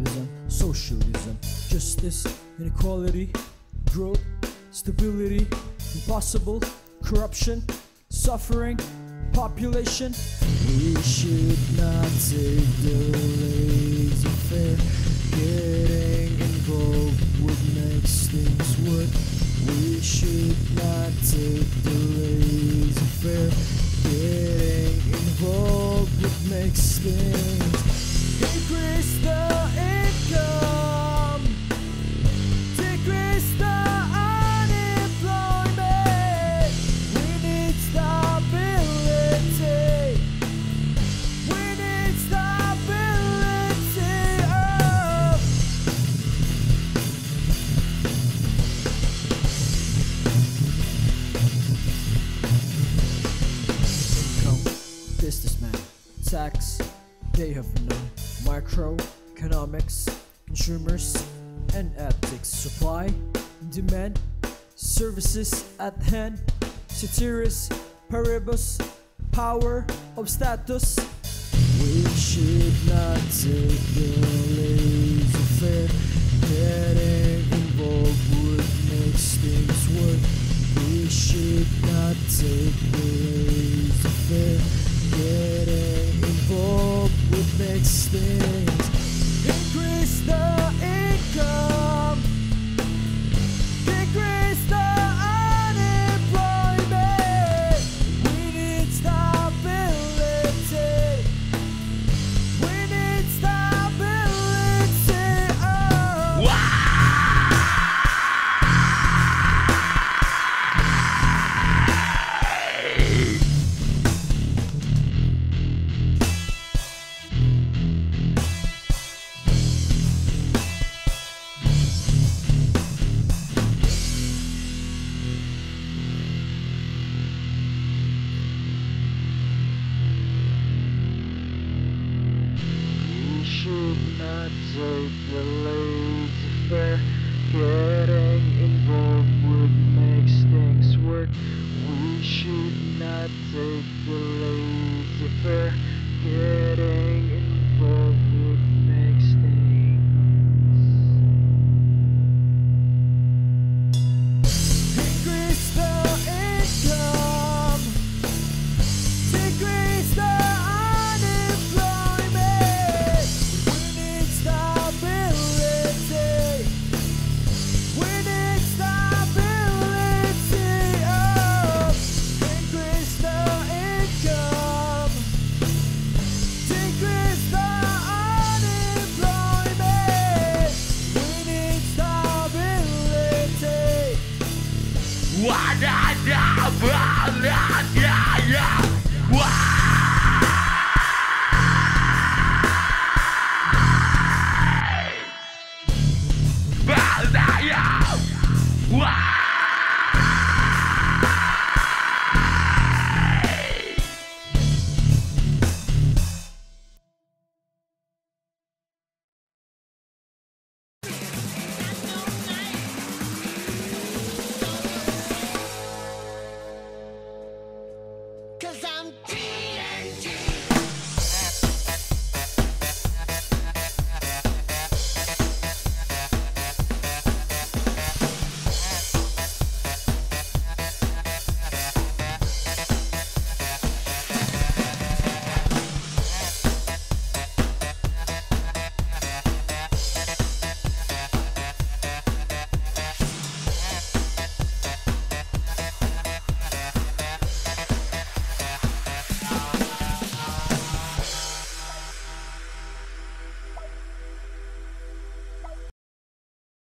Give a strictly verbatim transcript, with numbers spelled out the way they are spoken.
capitalism, socialism, justice, inequality, growth, stability, impossible, corruption, suffering, population. We should not take the laissez-faire. Getting involved would make things work. We should not take the laissez-faire. Getting involved would make things increase the income, decrease the unemployment. We need stability. We need stability. Oh. Income, businessman, tax, they have no microeconomics, consumers and ethics, supply, demand, services at hand, ceteris paribus, power of status. We should not take the laissez-faire. Getting involved would make things work. We should not take the laissez-faire. Getting involved would make things increase the income, decrease the unemployment. We need stability. We need stability. Oh. Should not take the laissez-faire. Getting involved would make things work. We should not take the laissez-faire. Getting